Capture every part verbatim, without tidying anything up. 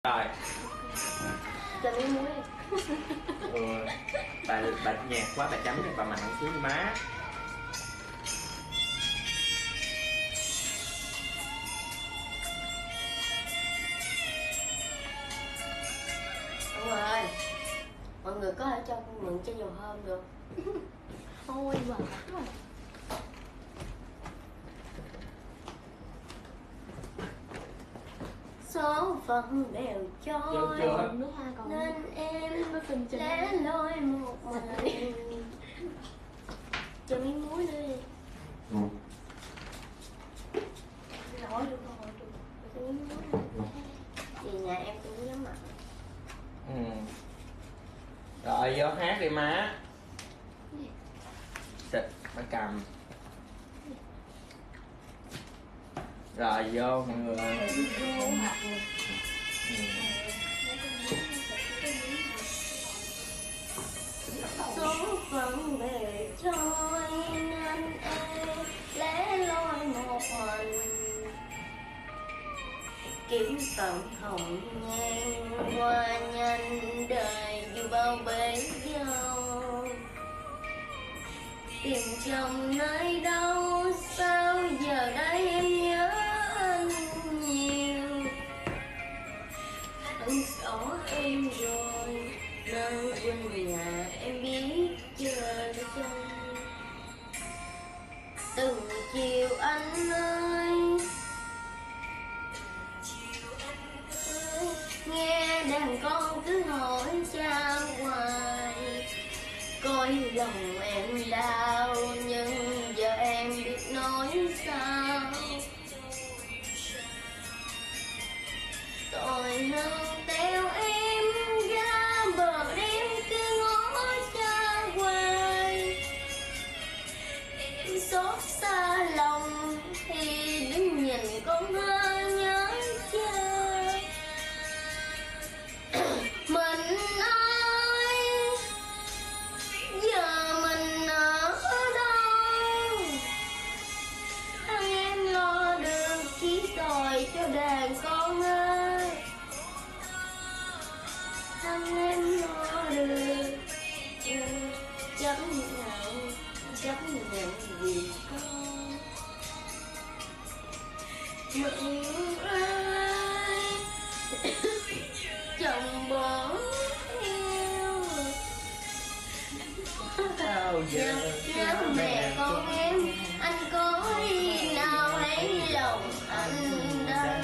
Rồi. Cho miếng muối. Ừ. Bà bà nhạt quá bà chấm cho bà mặn xuống má. Đúng rồi. Mọi người có thể cho con mượn chai dầu thơm được. Ôi bà rồi. Số phận đều trôi Nước hoa còn nên em nó tình trình lẻ loi một mình. Cho miếng muối nữa đi. Ừ. Nổi được rồi, được. Cho miếng muối nữa. Vì nhà em cũng dám mặn. Ừ. Rồi vô hát đi má. Xịt má cầm. Rồi vô mọi người. Vô mặt nè. Ừ. Số phận về trôi nên em lẻ loi một mình, kiếm tận hồng nhan qua nhanh đời dù bao bể dâu. Tìm chồng nơi đâu sao giờ đây em nhớ anh nhiều. Anh xỏ em rồi nơi quên nhà em biết chờ trông. Từng chiều anh ơi nghe đàn con cứ hỏi cha hoài, coi lòng em đau nhưng giờ em biết nói sao. Tội hơn theo em ra bờ đêm cứ ngó cha hoài, em xót xa lòng thì đứng nhìn con hơi nhớ cha. Mình ơi giờ mình ở đâu, thằng em lo được chỉ tội cho đàn con ơi. Thằng em lo được chấp nhận chấp nhận vì con. Mình ơi chồng bỏ yêu Sao giờ nhớ mẹ con em, anh có đi nào lấy lòng anh đâu.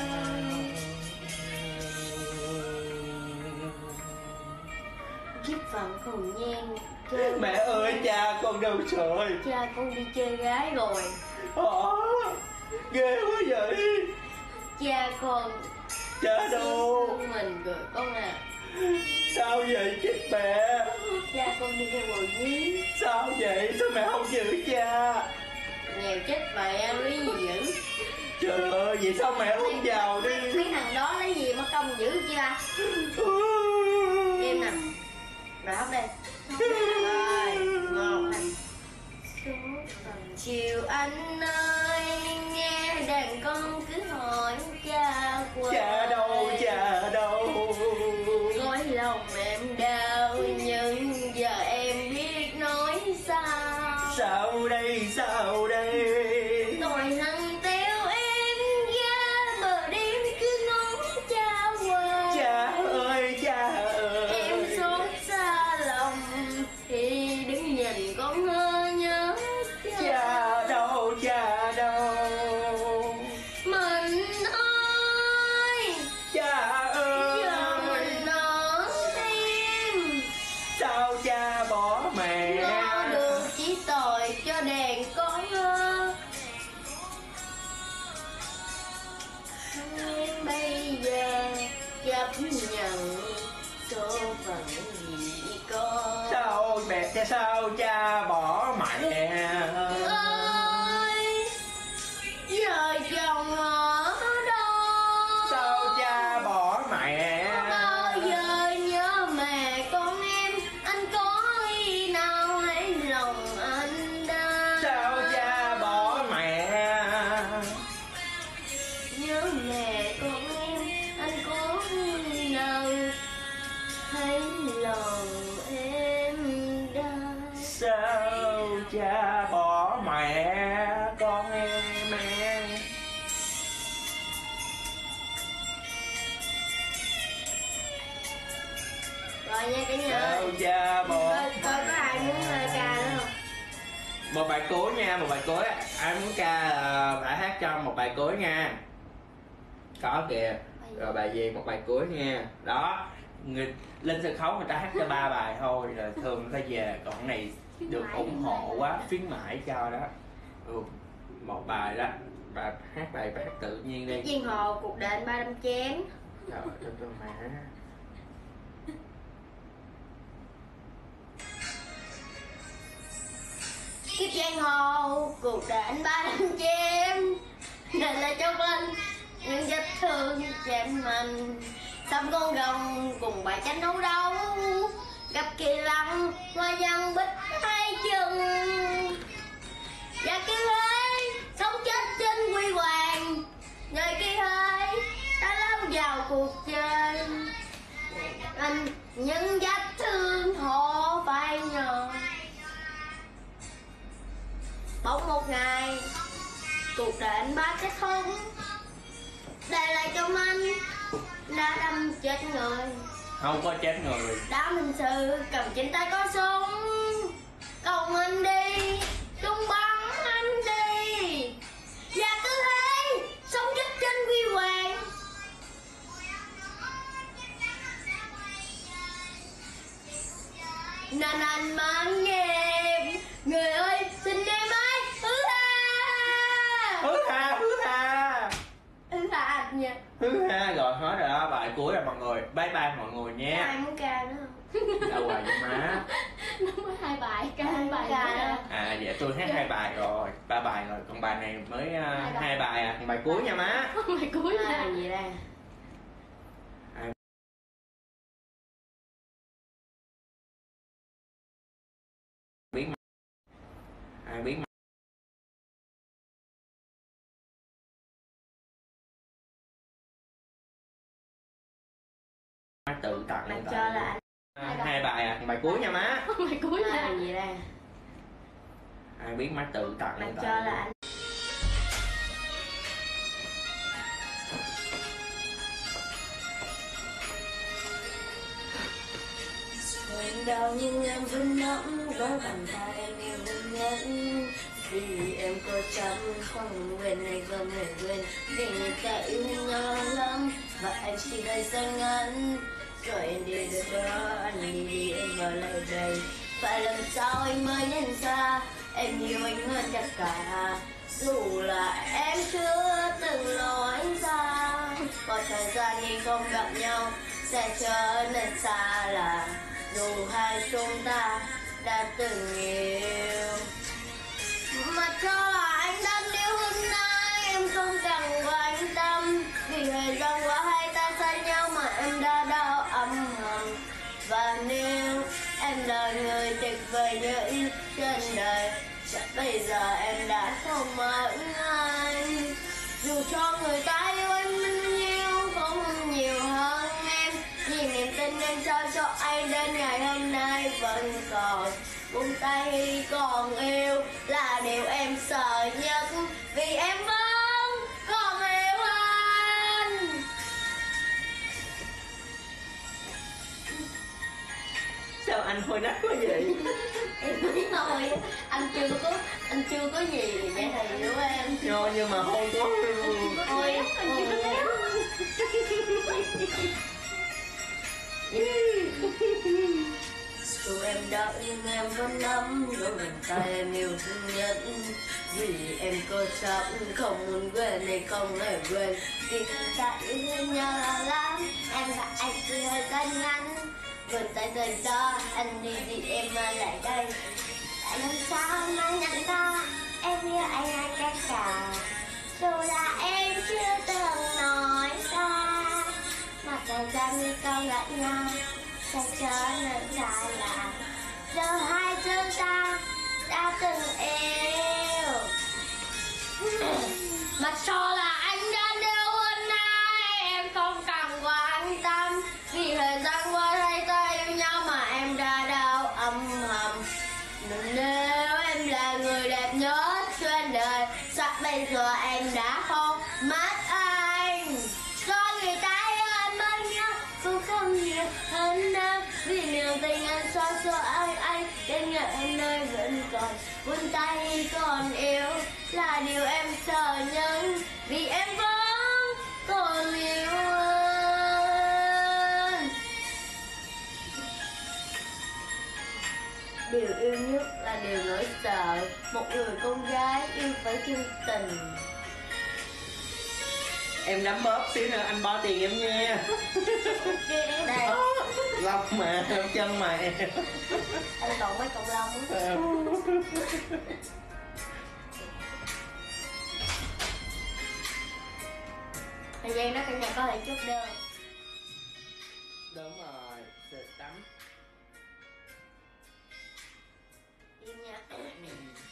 Kiếp phận hồn nhiên chơi. Mẹ ơi cha con đâu rồi? Cha con đi chơi gái rồi. Hả? Ghê quá vậy. Cha con Cha đâu? mình rồi con à. Sao vậy chết mẹ? Cha con đi theo bồi giếng. Sao vậy? Sao mẹ không giữ cha? Nghèo chết mẹ lý gì dữ. Trời ơi vậy sao mẹ không vào đi? Mấy thằng đó lấy gì mà công dữ chưa? Em nè. Rồi hấp đây. Rồi ngon anh. Chiều anh ơi nghe đàn con cứ hỏi cha qua. Cha đâu cha đâu? Gói lòng em đau nhưng giờ em biết nói sao. Sao đây sao đây? Tội hằn theo em ra bờ đêm cứ ngóng cha hoài. Cha ơi cha ơi. Em xót xa lòng thì đứng nhìn con ngơ nhớ cha. Cha đâu cha đâu? Mình ơi Cha ơi. giờ mình ở tim. Sao cha bỏ mẹ? Lo được chỉ tội cho đàn con ơi. Em bây giờ chấp nhận số phận gì con. Sao mẹ cha sao cha bỏ mẹ? Ơi giờ chồng ở đâu? Sao cha bỏ mẹ? Bao giờ nhớ mẹ con em, anh có khi nào lấy lòng anh đâu? Sao cha bỏ mẹ? Nhớ mẹ con em, anh có khi nào Rồi nha cả nhà. Đâu chưa một Coi, coi có ai muốn uh, ca nữa không? một bài cuối nha, một bài cuối. Ai muốn ca uh, phải hát cho một bài cuối nha. Có kìa. Rồi bài gì, một bài cuối nha. Đó, người lên sân khấu người ta hát cho ba bài thôi rồi thường người ta về, còn cái này được ủng hộ quá, khuyến mãi cho đó. Ừ, một bài đó, bà hát bài bà hát tự nhiên đi. Giang Hồ cuộc đền ba đâm chém. Trời ơi tôi mà. Kiếp giang hồ cuộc đền ba đâm chém, nên là cho mình những vết thương chém mình. Xăm con rồng cùng bài tranh đấu đấu, gặp kỳ lăng hoa văn bích hai chân. Và kia hơi sống chết trên quy hoàng, nơi kia hơi ta lao vào cuộc chơi. Anh những vết thương họ phải nhờ. Bỗng một ngày cuộc đời anh ba kết thúc, để lại trong anh đã đâm chết người. Không có chết người. Đám hình sự cầm trên tay có súng, còn anh đi chúng bắn anh đi. Và cứ thế sống chết trên quy hoàng. Nên anh mang em, người ơi xin em ấy hứa tha. Hứa tha, hứa tha. Hứa tha anh nha. Hứa tha rồi, hết rồi đó, bài cuối rồi mọi người. Bye bye mọi người Có nha. ai muốn ca nữa không? Đâu hoài vậy má. Nó mới hai bài, ca Ai hai muốn bài ca nữa. nữa? À vậy tôi hát hai bài rồi, ba bài rồi, còn bài này mới uh, Hai bài. hai bài à, còn bài cuối nha má. Bài cuối À, nha. gì đây? Biết ai biết má tự tặng Bạn tại- cho là anh. À, hai bài à, còn bài cuối nha má. Bài cuối À, nha. gì đây? Ai biết má tự tặng Bạn tại- cho là anh. Nguyện đau nhưng em vẫn nắm gói bàn tay em yêu hôn nhân. Vì em có chăm không quên hay không hề quên. Vì người ta yêu nhau lắm và em chỉ thời gian ngắn. Rồi em đi được đó, anh đi đi em ở lại đây. Phải làm sao anh mới nhận ra em yêu anh hơn tất cả. Dù là em chưa từng nói ra, có thời gian khi không gặp nhau sẽ trở nên xa lạ. Dù hai chúng ta đã từng yêu, mà cho là anh đang yêu hôm nay em không cần quan tâm. Vì thời gian qua hai ta xa nhau mà em đã đau âm thầm. Và nếu em là người tuyệt vời nhất trên đời, chắc bây giờ em đã không mãi anh. Dù cho người ta yêu em nhiều không nhiều hơn em, nhưng niềm tin em trao cho anh đến ngày hôm nay vẫn còn. Buông tay khi còn yêu là điều em sợ nhất, vì em vẫn còn yêu anh. Sao anh hồi nát quá vậy? Em biết thôi, anh chưa có anh chưa có gì để thầy hiểu em. Nhô nhưng mà hôn quá. Ôi, Anh chưa có léo. dù em đau nhưng em vẫn nắm đôi bàn tay em yêu thương nhất. Vì em có chấp không muốn quên hay không hề quên. Vì chúng ta yêu nhau là lắm, em và anh chỉ hơi gian ngắn. Vườn tay dành cho anh đi đi em ở lại đây. Tại làm sao mà nhận ra em yêu anh hay tất cả. Dù là em chưa từng nói ra, mà thời gian như không gặp nhau sẽ trở nên xa lạ. Giờ hai chúng ta đã từng yêu, mà cho là anh đã yêu hôm nay em không cần quan tâm. Vì thời gian qua hai ta yêu nhau mà em đã đau âm thầm. Nếu em là người đẹp nhất trên đời, chắc bây giờ em đã không mất anh. Có người ta yêu em bao nhiêu cũng không nhiều hơn đâu. vì niềm tình anh sao cho ai anh đến ngày nơi vẫn còn vươn tay còn yêu là điều em sợ nhất vì em vẫn còn yêu anh. Điều yêu nhất là điều nỗi sợ một người con gái yêu phải chân tình. Em nắm bóp xíu nữa anh bo tiền em nha. Ok đây Lọc mà chân mà em. anh còn mấy cộng lông á. Thời gian đó cả nhà có thể chốt đơn. Đúng rồi, sệt tắm. Im nha.